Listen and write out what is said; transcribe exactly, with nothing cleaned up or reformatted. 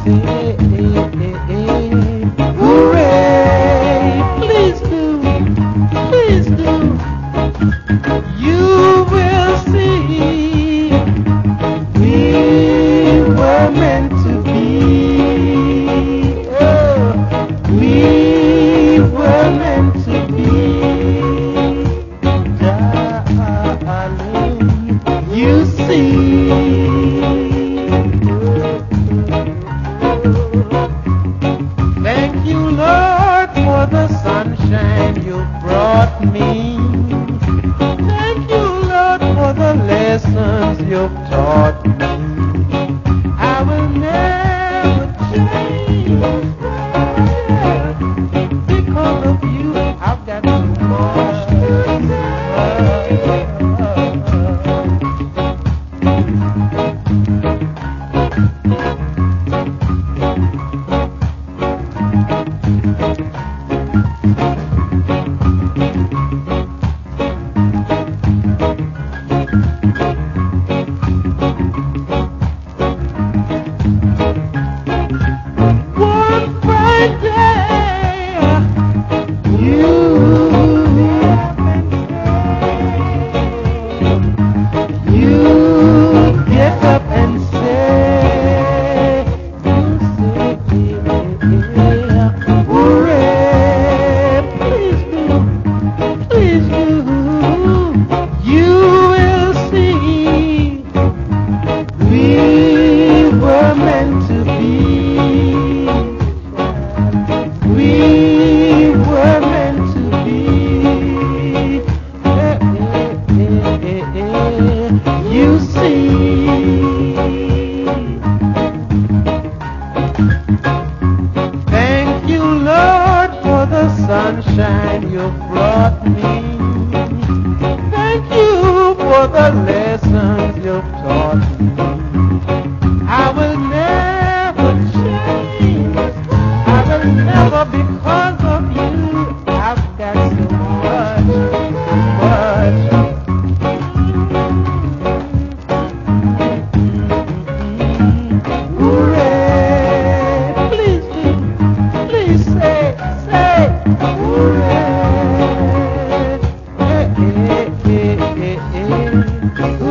say, hooray, please do, please do. You will see we were meant to be. Oh, we were meant to be. Darling, you see. Thank you, Lord, for the sunshine you brought me. Thank you, Lord, for the lessons you've taught me. I will never change. Because of you, I've got too much to say. You see. Thank you, Lord, for the sunshine you brought me. Thank you for the lessons you've taught me. I will never change. I will never, because of you, I've got so much, much. Hooray!